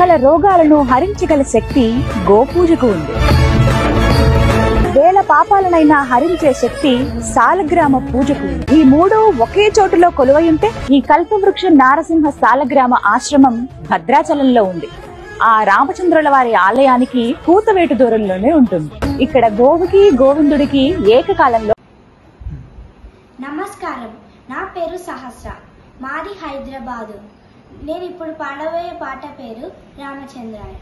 సకల రోగాలను హరించగల శక్తి గోపూజకు ఉంది. వేల పాపాలనైనా హరించే శక్తి సాలగ్రామ పూజకు ఉంది. ఈ మూడు ఒకే చోటులో కొలువై ఉంటే ఈ కల్పవృక్ష నారసింహ సాలగ్రామ ఆశ్రమం భద్రాచలంలో ఉంది. ఆ రామచంద్రుల వారి ఆలయానికి కూతవేటు దూరంలోనే ఉంటుంది. ఇక్కడ గోవుకి గోవిందుడికి ఏకకాలంలో. నమస్కారం, నా పేరు సహస్ర, మాది హైదరాబాదు. నేను ఇప్పుడు పాడబోయే పాట పేరు రామచంద్రాయ.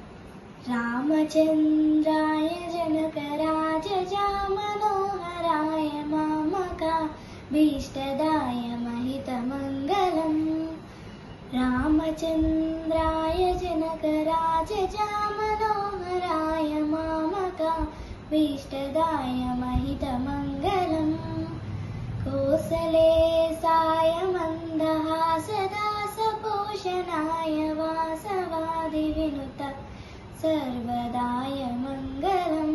రామచంద్రాయ జనకరాజజా మనోహరాయ మామక భీష్టదాయ మహితమంగళం. రామచంద్రాయ జనకరాజజా మనోహరాయ మామక భీష్టదాయ మహితమంగళం. కోసలేసాయ మందహాసదాసపోషణాయ వాసవాది వినుత సర్వదాయ మంగళం.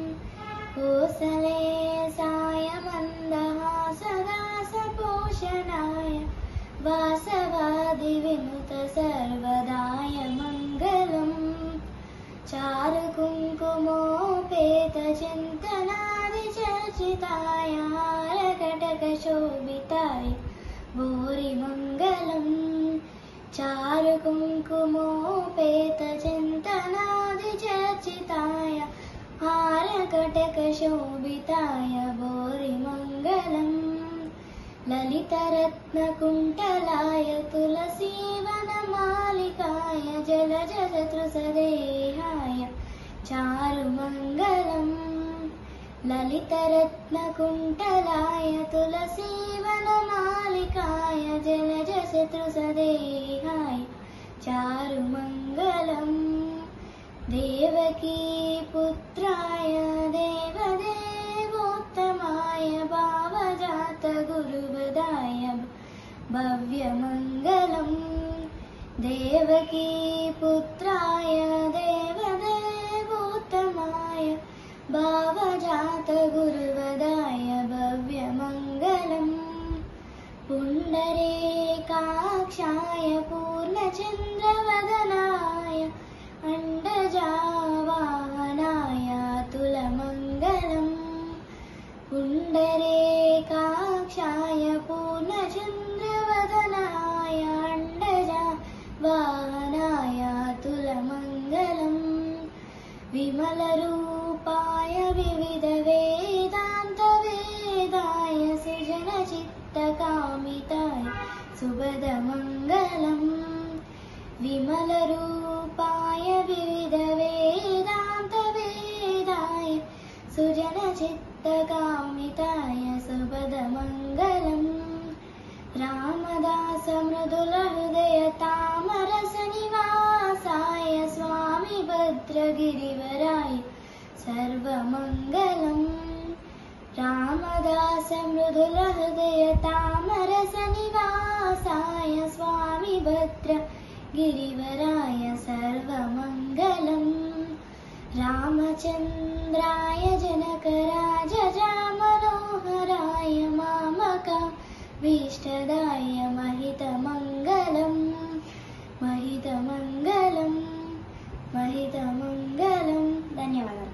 కోసలేసాయ మందహాసదాసపోషణాయ వాసవాది వినుత సర్వదాయ మంగళం. చారు కుంకుమోపేత చింతనాది చర్చితాయ హారకటక శోభితాయ భూరి మంగళం. చారు కుంకుమోపేత చింతనాది చర్చితాయ హారకటక శోభితాయ భూరి మంగళం. లలితరత్నకుంటలాయ తులసీవనమాలికాయ జలజశత్రుసదేహాయ చారుమంగళం. లలితరత్నకుంటలాయ తులసీవనమాలికాయ జలజశత్రుసదేహాయ చారుమంగళం. దేవకీ పుత్రాయ దేవదేవోత్తమాయ భావజాత గురువదాయ భవ్యమంగళం. దేవకీ పుత్రాయ దేవదేవోత్తమాయ భావజాత గురువదాయ భవ్యమంగళం. పుండరీకాక్షాయ పూర్ణచంద్రవదనాయ అండజావాహనాయ అతులమంగళం. పుండరీకాక్షాయ పూర్ణచంద్రవదనాయ అండజావాహనాయ అతులమంగళం. విమలరూపాయ వివిధ వేదాంత వేదాయ సృజన చిత్తకామితాయ సుభదమంగళం. విమలరూపాయ వివిధ వేదాంత వేదాయ సుజన చిత్తకామితాయ సుభదమంగళం. రామదాస మృదుల హృదయ తామరస నివాసాయ స్వామి భద్రగిరివరాయ సర్వమంగళం. రామదాస మృదుల హృదయ తామరస నివాసాయ స్వామి భద్రగిరివరాయ సర్వమంగళం. రామచంద్రాయ జనకరాజజా మనోహరాయ మామక భీష్టదాయ మహితమంగళం. మహితమంగళం మహితమంగళం. ధన్యవాదాలు.